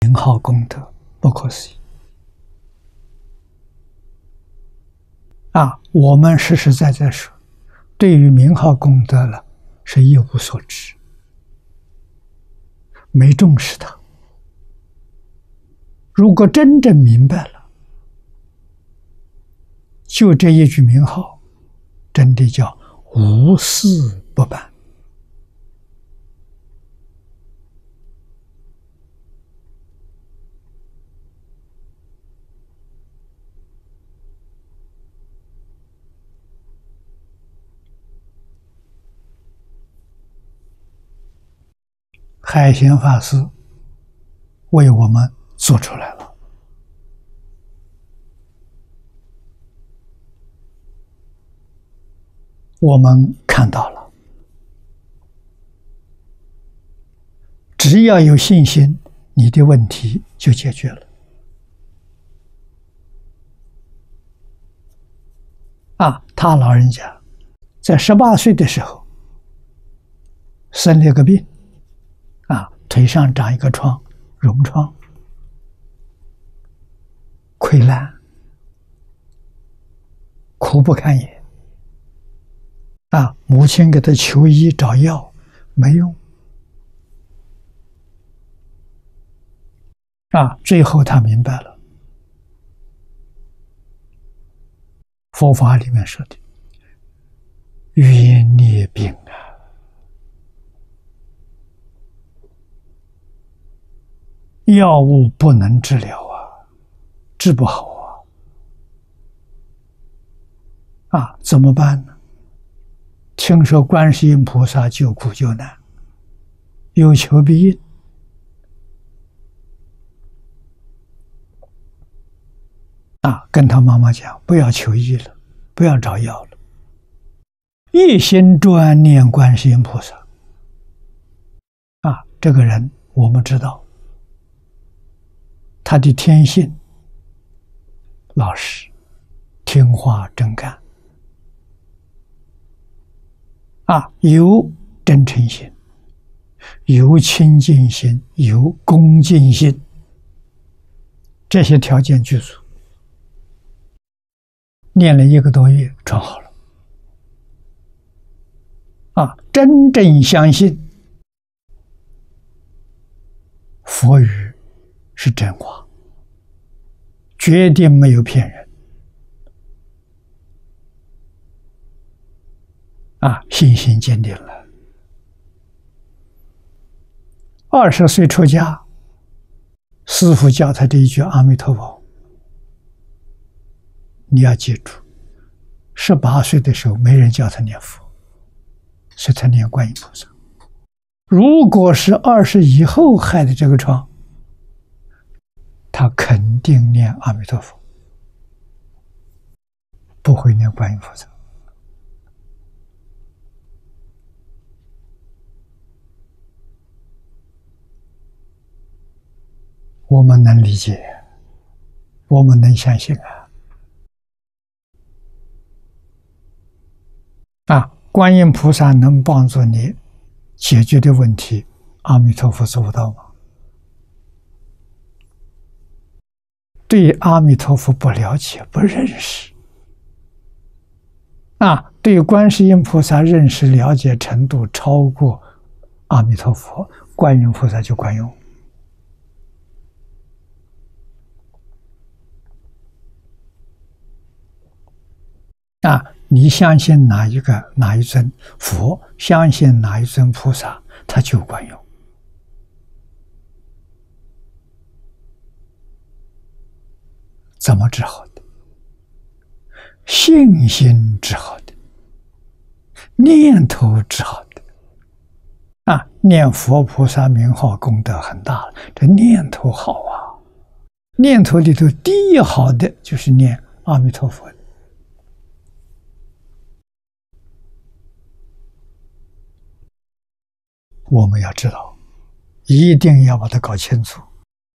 名号功德，不可思议我们实实在在说，对于名号功德了，是一无所知，没重视它。如果真正明白了，就这一句名号，真的叫无事不办。海贤法师为我们做出来了，我们看到了，只要有信心，你的问题就解决了。他老人家在18岁的时候生了个病，腿上长一个疮，脓疮，溃烂，苦不堪言。母亲给他求医找药，没用。最后他明白了，佛法里面说的冤孽病药物不能治疗治不好怎么办呢？听说观世音菩萨救苦救难，有求必应跟他妈妈讲，不要求医了，不要找药了，一心专念观世音菩萨。这个人我们知道，他的天性老实、听话、真干有真诚心，有清净心，有恭敬心，这些条件具足，念了1个多月，传好了。真正相信佛语是真话，决定没有骗人。信心坚定了。20岁出家，师父教他这一句阿弥陀佛，你要记住，18岁的时候没人教他念佛，所以他念观音菩萨。如果是20以后害的这个疮，他肯定念阿弥陀佛，不会念观音菩萨。我们能理解，我们能相信观音菩萨能帮助你解决的问题，阿弥陀佛做不到吗？对阿弥陀佛不了解、不认识对观世音菩萨认识了解程度超过阿弥陀佛，观音菩萨就管用。你相信哪一尊佛，相信哪一尊菩萨，它就管用。怎么治好的？信心治好的，念头治好的。念佛菩萨名号功德很大了，这念头好念头里头第一好的就是念阿弥陀佛。我们要知道，一定要把它搞清楚。